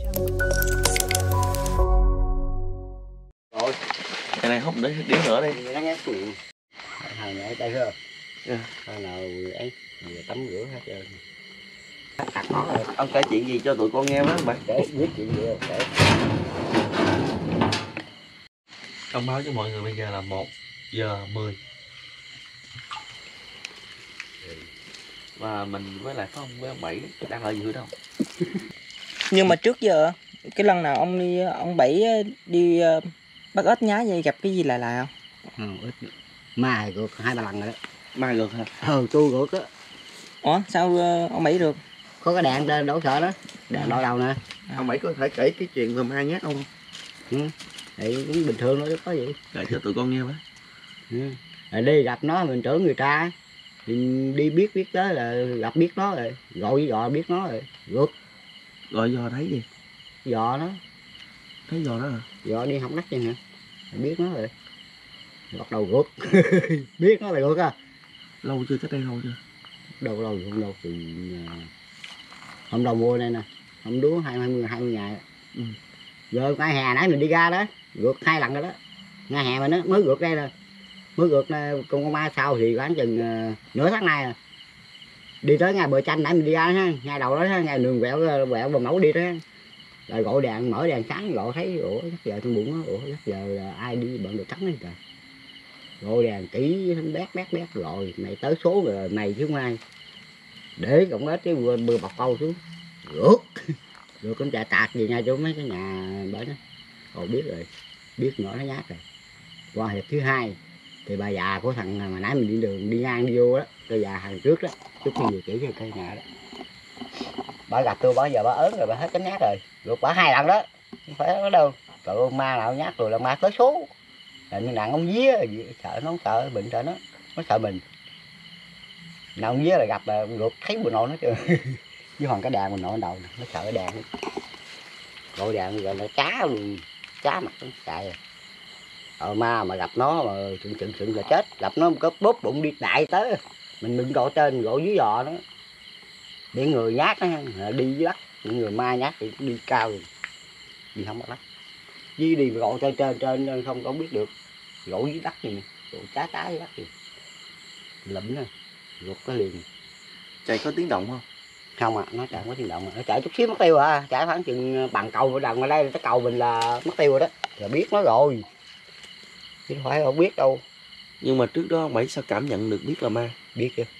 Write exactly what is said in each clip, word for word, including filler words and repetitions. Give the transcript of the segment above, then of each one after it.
Rồi, cái này hút đến điếu nữa đi. Nó ngát miệng. Thằng này đây chưa? Yeah. Thằng nào ấy, vừa tắm rửa hết trơn. Thật khó rồi. Ông kể chuyện gì cho tụi con nghe với bạn? Để biết chuyện gì rồi, để. Thông báo cho mọi người bây giờ là một giờ mười. Và mình với lại Phong với ông Bảy đang ở giữa đâu. Nhưng mà trước giờ cái lần nào ông đi ông Bảy đi uh, bắt ếch nhái vậy gặp cái gì lạ lạ không? Không, ít. Mai gượt hai ba lần rồi đó. Mai được hả? Ừ, tôi gượt á. Ủa sao uh, ông Bảy được? Có cái đạn trên đổ sợ đó. Đạn đội đầu nè. À. Ông Bảy có thể kể cái chuyện mà mai nhát không? Ừ. Thì cũng bình thường thôi, có gì. Kể cho tụi con nghe với. Ừ. Rồi đi gặp nó mình tưởng người ta. Thì đi biết biết tới là gặp biết nó rồi. Gọi với dò biết nó rồi. Gượt. Gọi dò thấy gì? Dò nó. Thấy dò đó hả? Dò đi học đất vậy hả? Biết nó rồi. Bắt đầu gượt. Biết nó là gượt à. Lâu chưa, cách đây lâu chưa? Đâu lâu không lâu từ hôm đầu mua đây nè. Hôm đứa hai mươi hai mươi ngày. Ừ. Rồi ngày hè nãy mình đi ra đó, gượt hai lần rồi đó. Ngày hè mình nó mới gượt đây nè. Mới gượt con con mai sau thì khoảng chừng uh, nửa tháng nay à. Đi tới ngày bờ chanh nãy mình đi ra ha, ngày đầu đó ha, ngày đường quẹo quẹo bờ mẫu đi đó. Rồi gọi đèn mở đèn sáng gọi thấy ủa chắc giờ trong bụng á, ủa chắc giờ là ai đi bận đồ trắng đấy trời. Gọi đèn kỹ bét bét bét rồi mày tới số rồi mày chứ không ai. Để cộng ếch cái bừa, bừa bọc câu xuống rượt rồi con chạy tạt về ngay chỗ mấy cái nhà bởi đó. Rồi biết rồi, biết nhỏ nó nhát rồi. Qua hiệp thứ hai thì bà già của thằng mà nãy mình đi đường đi ngang đi vô đó, cái già hàng trước đó, chút khi vừa chỉ cho cây nhà đó. Bà gặp tôi bà giờ bà ớn rồi, bà hết cánh nhát rồi, rượt bà hai lần đó, không phải đó đâu. Trời ơi, ma nào nhát rồi là ma tới số. Là như nặng ông vía, sợ nó không sợ bệnh sợ nó, nó sợ mình. Nào ông vía là gặp là rượt thấy bùa nội nó chưa. Với hoàng cái đàn mình nội đầu nó sợ cái đàn. Gọi đàn rồi nó chá luôn, chá mặt nó chạy rồi. Ờ, ma mà gặp nó mà chừng chừng chừng là chết, gặp nó có bóp bụng đi đại tới mình đừng gọi trên gọi dưới giò nó để người nhát nó đi dưới đất, những người ma nhát thì đi cao rồi đi không bắt đất với đi gọi trên trên trên không có biết được gọi dưới đất gì gọi trái trái dưới đất gì lụm nè ruột cái liền. Chạy có tiếng động không? Không à, nó chạy không có tiếng động, nó chạy chút xíu mất tiêu à, chạy khoảng chừng bằng cầu ở đằng ngoài đây cái cầu mình là mất tiêu rồi đó, là biết nó rồi chứ không phải không biết đâu. Nhưng mà trước đó ông Bảy sao cảm nhận được biết là ma? Biết chứ,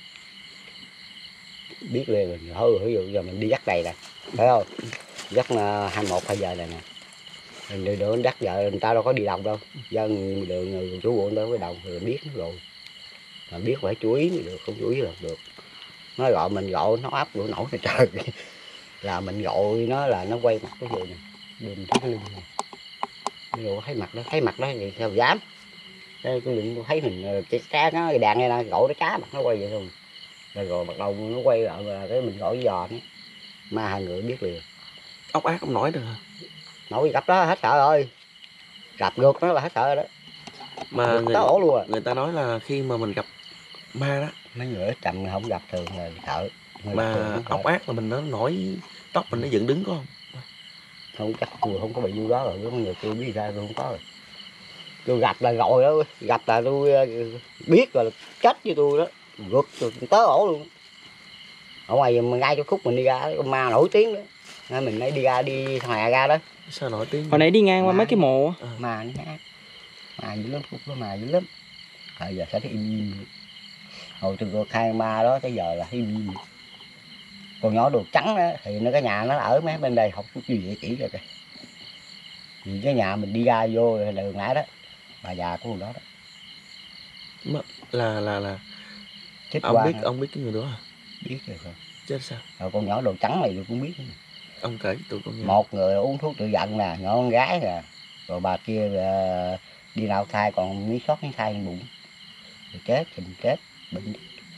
biết liền rồi. Thôi ví dụ giờ mình đi dắt đầy nè, phải không? Dắt hai mươi mốt hai giờ này nè, mình đường dắt giờ người ta đâu có đi đồng đâu, dân đường người chủ buôn đâu có đồng rồi biết nó rồi, mà biết phải chú ý mới được, không chú ý là được. Nó gọi mình gọi nó áp đũa nổi này trời, là mình gọi nó là nó quay mặt cái gì nè, đừng thấy cái lưng này, rồi thấy mặt nó thấy mặt nó thì sao dám. Đây cái lưng thấy mình cái cá nó cái đàn này nè, gọi nó cá mặt nó quay vậy thôi, rồi rồi bắt đầu nó quay lại là cái mình gọi giò nó, ma hai người biết liền. Ốc ác không nói được hả? Nổi gặp đó hết sợ rồi, gặp ngược nó là hết sợ rồi đó. Mà người, ổ luôn à. Người ta nói là khi mà mình gặp ma đó, mấy người ở trầm không gặp thường là sợ. Người mà ốc ác là mình nó nổi tóc mình nó dựng đứng có không? Không chắc tôi không có bị vô đó rồi, có người tôi biết ra tôi không có rồi. Tôi gặp là rồi đó, gặp là tôi biết rồi, chết với tôi đó, gượt tôi tới ổ luôn. Ở ngoài ngay chỗ khúc mình đi ra con ma nổi tiếng đó, nên mình mới đi ra đi hòa ra đó. Sao nổi tiếng? Hồi nãy đi ngang qua mấy cái mộ à. Ma nó hát, ma dữ lắm, khúc đó ma dữ lắm. Hồi giờ sẽ thấy im im. Hồi từ cuộc hai ma đó tới giờ là thấy im im. Còn nhỏ đồ trắng đó thì nó cái nhà nó ở mấy bên đây, không có gì để chỉ rồi kìa. Vì cái nhà mình đi ra vô đường nãy đó, bà già của người đó đó. Là là là chết ông biết thôi. Ông biết cái người đó hả? Biết rồi không? Chết sao? Rồi con nhỏ đồ trắng này tôi cũng biết. Ông kể tụi con nghe. Một người uống thuốc tự giận nè, nhỏ con gái nè, rồi bà kia uh, đi nào thai còn miếng sót miếng thai trong bụng, rồi chết thì chết bệnh.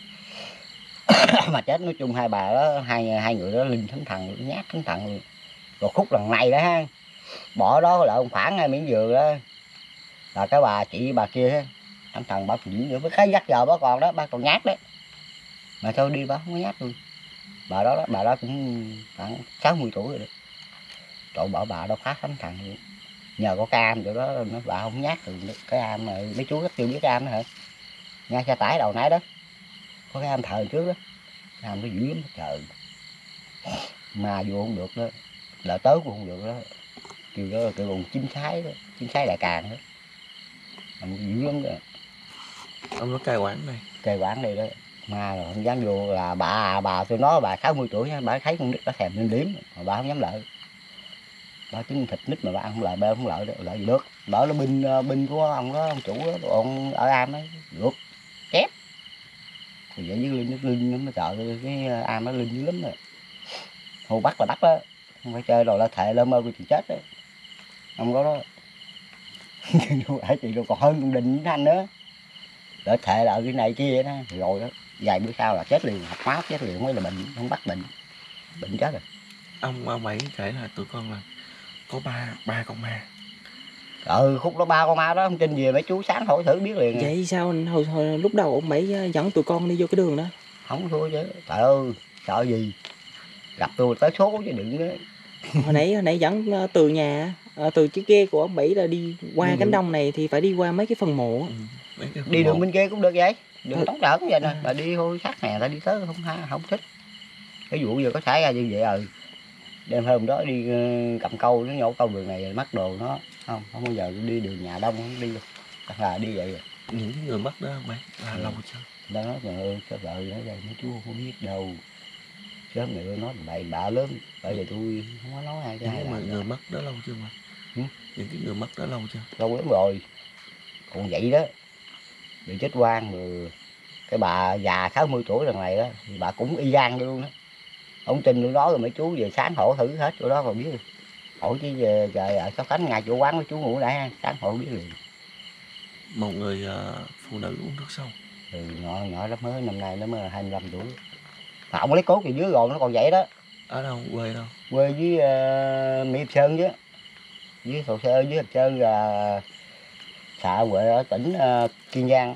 Mà chết nói chung hai bà đó, hai hai người đó linh thánh thần nhát thánh thần luôn. Rồi khúc lần này đó ha, bỏ đó là ông khoảng hai miếng dừa đó là cái bà chị bà kia ha, thánh thần bà cũng nữa với cái dắt giờ bà còn đó, bà còn nhát đấy mà thôi đi bà không có nhát luôn. Bà đó, đó bà đó cũng khoảng sáu mươi tuổi rồi đó. Trời bảo bà đâu khác lắm thằng, nhờ có cái am chỗ đó nó bà không nhát được cái am mà mấy chú rất chưa biết cái am đó hả, ngay xe tải đầu nãy đó có cái am thờ trước đó, am nó dữ lắm trời, mà vô không được đó, lỡ tới cũng không được đó, kêu đó là kêu còn chính sái đó, chính sái đại càng đó, am dữ lắm đó. Ông nó cai quản này. Cai quản đây đó, mà rồi không dám vô, là bà bà tôi nói bà sáu mươi tuổi nha, bà thấy con nít bà thèm lên liếm mà bà không dám lợi, bà trứng thịt nít mà bà ăn không lợi, bà không lợi đó, lợi gì được, bảo là binh binh của ông đó, ông chủ đó, ông ở am ấy được chép, thì vậy với linh linh nó sợ cái am nó linh dữ lắm rồi, hồ bắt là bắt đó, không phải chơi rồi là thệ lơ mơ của chị chết đó, ông có đó, chị còn hơn con Đình với anh nữa, để thệ là ở cái này kia đó, rồi đó vài bữa sau là chết liền, học máu chết liền, mới là bệnh, không bắt bệnh, bệnh chết rồi. Ông ông bảy kể là tụi con là có ba ba con ma. Ừ, khúc đó ba con ma đó, không tin gì mấy chú sáng hỏi thử biết liền. Vậy sao hồi, hồi lúc đầu ông bảy dẫn tụi con đi vô cái đường đó? Không thua chứ, trời ơi sợ gì, gặp tôi tới số chứ đừng đó. Hồi nãy hồi nãy dẫn từ nhà từ chiếc ghe của ông bảy là đi qua đi cánh đường. đồng này thì phải đi qua mấy cái phần mộ. Ừ, mấy cái Đi đường bên kia cũng được vậy, đường Ừ. tống trở cũng vậy nè, À. là đi thôi sát nè, ta đi tới không ha, không thích. Cái vụ vừa có xảy ra như vậy rồi, đêm hôm đó đi cầm câu nó nhổ câu đường này mắc đồ nó, không không bao giờ đi đường nhà đông không đi, chắc là đi vậy rồi. những cái người mất đó ông bảy là Ừ. lâu chưa? Đó nói trời ơi sao vợ nói đây mấy chú không biết đâu, sớm người nói bậy bạ lớn, bởi vì tôi không có nói ai cái Những ai cái mà làm người mất đó lâu chưa mà? Ừ. Những cái người mất đó lâu chưa? lâu lắm rồi, còn vậy đó, bị chết quan rồi, cái bà già sáu mươi tuổi lần này đó, thì bà cũng y gan luôn đó, ông tin lúc đó rồi mấy chú về sáng hỏi thử hết chỗ đó rồi biết rồi, hỏi chứ về trời ở Sáu Khánh ngày chỗ quán mấy chú ngủ nãy sáng hỏi biết liền. Một người uh, phụ nữ uống nước sâu. Ừ, nhỏ nhỏ lắm mới năm nay nó mới hai mươi lăm tuổi, mà ông lấy cốt gì dưới rồi nó còn vậy đó. Ở đâu, quê đâu? Quê dưới uh, Mỹ Hiệp Sơn chứ, dưới Hồ Sơ dưới Hiệp Sơn là xã Huệ ở tỉnh uh, Kiên Giang.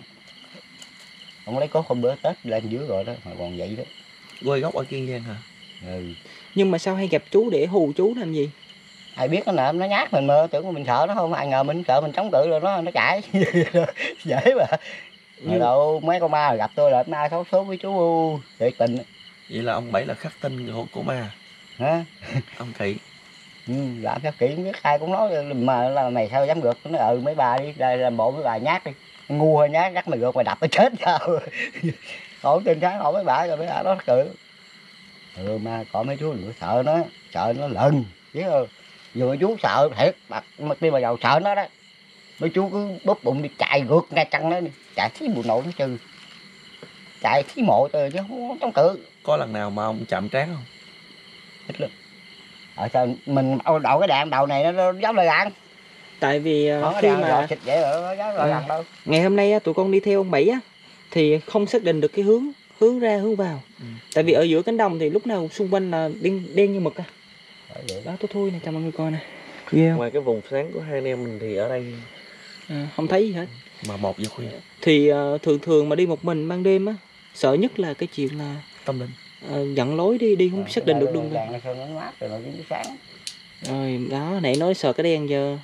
Ông lấy cốt hôm bữa Tết lên dưới rồi đó mà còn vậy đó. Quê gốc ở Kiên Giang hả? Ừ. Nhưng mà sao hay gặp chú để hù chú làm gì? Ai biết nó nè, nó nhát mình mà tưởng mình sợ nó không, ai ngờ mình sợ mình chống cự rồi nó nó chạy. Dễ mà. Mà đâu mấy con ma gặp tôi là ma xấu số với chú thiệt tình. Vậy là ông bảy là khắc tinh của, của ma Hả? ông Kỵ. Ừ, làm sao kỹ biết ai cũng nói mà là mày sao dám gượt, nó ừ mấy bà đi đây làm bộ với bà nhát đi, ngu hơi nhát gắt mày gượt mày đập nó chết sao. Hỏi tin sáng hỏi mấy bà rồi mấy bà đó cười. Ừ mà có mấy chú đừng có sợ nó, sợ nó lần biết không, giờ mấy chú sợ thiệt mặt mặt đi vào dầu sợ nó đó, mấy chú cứ bóp bụng đi chạy gượt ngay chân nó đi, chạy thí bộ nội nó trừ, chạy thí mộ thôi chứ không có chống cự. Có lần nào mà ông chạm trán không? Ít lắm. Ở sao mình đậu cái đạn đầu này nó, nó giống lại đạn. Tại vì Có uh, cái khi đạn mà xịt vậy rồi nó giống lại đạn đâu. ngày hôm nay á, tụi con đi theo ông bảy á thì không xác định được cái hướng hướng ra hướng vào. Ừ. Tại vì ở giữa cánh đồng thì lúc nào xung quanh là đen đen như mực á. Đó tôi thui này cho mọi người coi nè. Yeah. Ngoài cái vùng sáng của hai anh em mình thì ở đây à, không thấy gì hết. Mà một giờ khuya thì uh, thường thường mà đi một mình ban đêm á, sợ nhất là cái chuyện là tâm linh, uh, dẫn lối đi đi không à, xác định được đường đèn nó sơn nó mát rồi nó sáng. Rồi đó nãy nói sợ cái đèn giờ.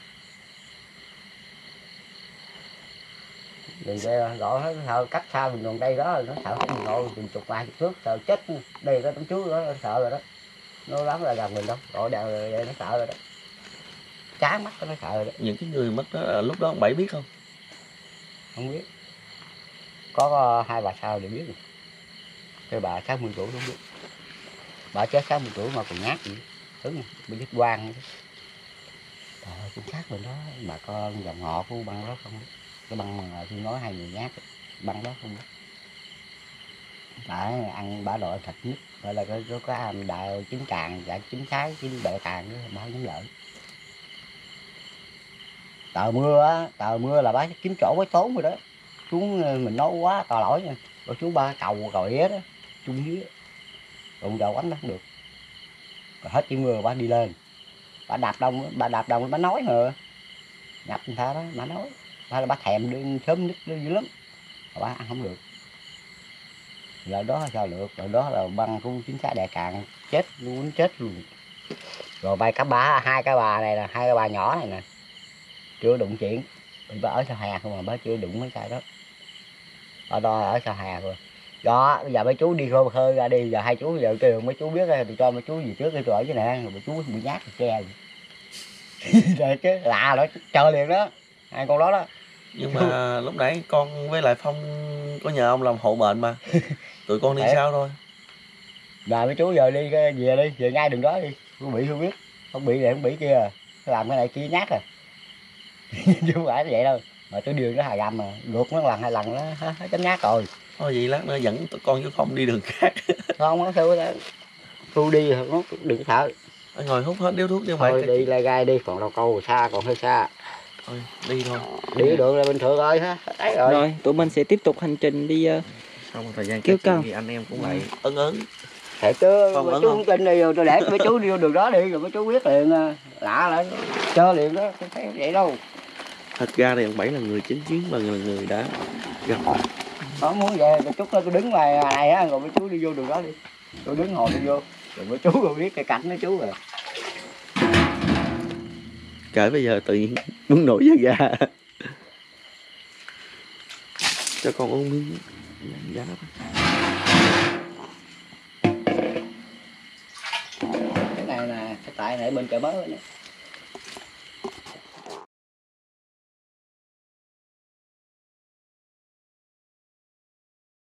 Đừng để gọi hết sợ cách xa mình còn đây đó nó sợ cái mình ngồi mình chục vài chục thước sợ chết, đây có tấm chuối đó nó sợ rồi đó, nó lắm là gần mình đâu, gọi đèo rồi nó sợ rồi đó, chán mắt nó sợ rồi đó. Những cái người mất đó lúc đó ông bảy biết không? Không biết, có uh, hai bà sao để biết rồi. Cái bà sáu mươi tuổi không biết, bà chết sáu mươi tuổi mà còn nhát gì đúng không, bị chết quan. Trời cũng khác bên đó, bà con dòng họ của băng đó không biết. Cái băng mà tôi nói hai người nhát băng đó không biết. Bà ăn bả đội thịt nít gọi là có có ăn đạo trứng càng dạ trứng sái trứng bẹ càng đó bà không lợi. Tờ mưa á, tờ mưa là bả kiếm chỗ với tốn rồi đó, xuống mình nói quá tò lỗi nha, rồi xuống ba cầu cầu ế đó chung dưới đụng đầu ánh nó không được, rồi hết chỉ mưa bà đi lên, bà đạp đông bà đạp đông bà nói mà nhập người ta đó bà nói bà là bà thèm đi sớm nít dữ lắm mà bà ăn không được. Là đó sao được, rồi đó là băng của chính xác đại càng chết luôn chết luôn. Rồi bay cá bá, hai cái bà này là hai cái bà nhỏ này nè, chưa đụng chuyện. Mình bà ở sau hè không mà bà chưa đụng mấy cây đó. Ở đó ở sau hè rồi. Đó, bây giờ mấy chú đi khơi khơi ra đi, giờ hai chú giờ kêu mấy chú biết tôi cho mấy chú gì trước cái ở dưới nè, rồi mấy chú bị nhát thì che. Rồi chứ lạ đó, chờ liền đó. Hai con đó đó. Nhưng mà lúc nãy con với lại Phong có nhờ ông làm hộ mệnh mà. Tụi con đi Thiệt. sao thôi. Rồi mấy chú giờ đi về đi, về ngay đường đó đi. Không bị không biết. Không bị này không bị kia. Làm cái này kia nhát à. Chứ không phải vậy đâu. Mà tôi đường nó hà gầm mà, luộc nó lần hai lần nó hết chấm nhát rồi. Thôi vậy lát nữa dẫn tụi con với Phong đi đường khác. Không có sao đó. Tôi đi nó đừng sợ. Ngồi hút hết điếu thuốc chứ Thôi mày. đi lai gai đi, còn đâu câu xa còn hơi xa. Thôi đi thôi. Đi đường là bình thường rồi ha. Đấy rồi. Rồi tụi mình sẽ tiếp tục hành trình đi uh, Sau một thời gian kéo kéo cào thì anh em cũng lại ấn ấn. Thiệt chứ, Không, mấy ấn chú không? không tin đi rồi tôi để mấy chú đi vô đường đó đi rồi mấy chú biết liền à. Lạ lại chơi liền đó, không thấy vậy đâu. Thật ra thì ông Bảy là người chứng kiến và là người đã gặp. Nó muốn về mấy chú tôi đứng ngoài này á, rồi mấy chú đi vô đường đó đi. Tôi đứng hồi đi vô, rồi mấy chú rồi biết cái cảnh mấy chú rồi. Kể bây giờ tự nhiên muốn nổi da gà. Cho con uống miếng giá đó. Cái này là cái tại này bên chợ mới nữa.